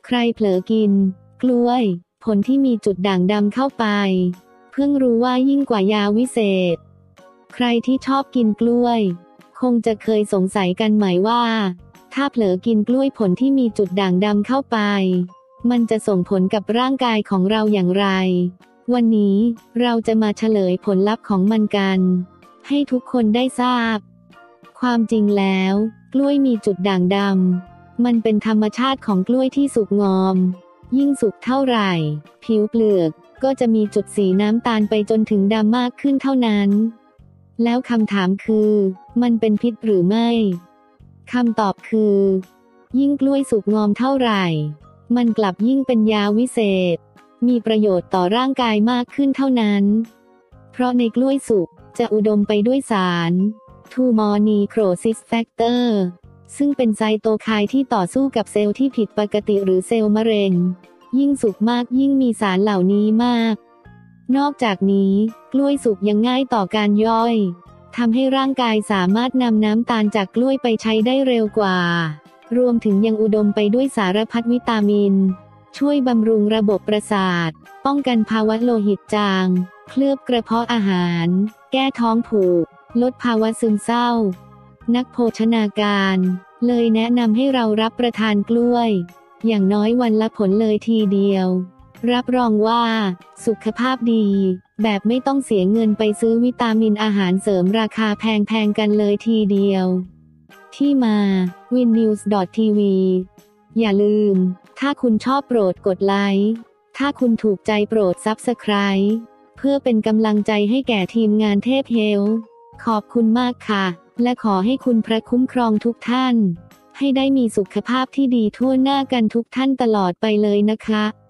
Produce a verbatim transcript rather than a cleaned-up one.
ใครเผลอกินกล้วยผลที่มีจุดด่างดำเข้าไปเพิ่งรู้ว่ายิ่งกว่ายาวิเศษใครที่ชอบกินกล้วยคงจะเคยสงสัยกันไหมว่าถ้าเผลอกินกล้วยผลที่มีจุดด่างดำเข้าไปมันจะส่งผลกับร่างกายของเราอย่างไรวันนี้เราจะมาเฉลยผลลัพธ์ของมันกันให้ทุกคนได้ทราบความจริงแล้วกล้วยมีจุดด่างดำมันเป็นธรรมชาติของกล้วยที่สุกงอมยิ่งสุกเท่าไหร่ผิวเปลือกก็จะมีจุดสีน้ำตาลไปจนถึงดำมากขึ้นเท่านั้นแล้วคำถามคือมันเป็นพิษหรือไม่คำตอบคือยิ่งกล้วยสุกงอมเท่าไหร่มันกลับยิ่งเป็นยาวิเศษมีประโยชน์ต่อร่างกายมากขึ้นเท่านั้นเพราะในกล้วยสุกจะอุดมไปด้วยสารทูมอร์นีโครซิสแฟกเตอร์ซึ่งเป็นไซโตไคน์ที่ต่อสู้กับเซลล์ที่ผิดปกติหรือเซลล์มะเร็งยิ่งสุกมากยิ่งมีสารเหล่านี้มากนอกจากนี้กล้วยสุกยังง่ายต่อการย่อยทำให้ร่างกายสามารถนำน้ำตาลจากกล้วยไปใช้ได้เร็วกว่ารวมถึงยังอุดมไปด้วยสารพัดวิตามินช่วยบำรุงระบบประสาทป้องกันภาวะโลหิตจางเคลือบกระเพาะอาหารแก้ท้องผูกลดภาวะซึมเศร้านักโภชนาการเลยแนะนำให้เรารับประทานกล้วยอย่างน้อยวันละผลเลยทีเดียวรับรองว่าสุขภาพดีแบบไม่ต้องเสียเงินไปซื้อวิตามินอาหารเสริมราคาแพงๆกันเลยทีเดียวที่มา วิน นิวส์ ดอท ที วี อย่าลืมถ้าคุณชอบโปรดกดไลค์ถ้าคุณถูกใจโปรด ซับสไครบ์ เพื่อเป็นกำลังใจให้แก่ทีมงานเทพเฮลท์ขอบคุณมากค่ะและขอให้คุณพระคุ้มครองทุกท่านให้ได้มีสุขภาพที่ดีทั่วหน้ากันทุกท่านตลอดไปเลยนะคะ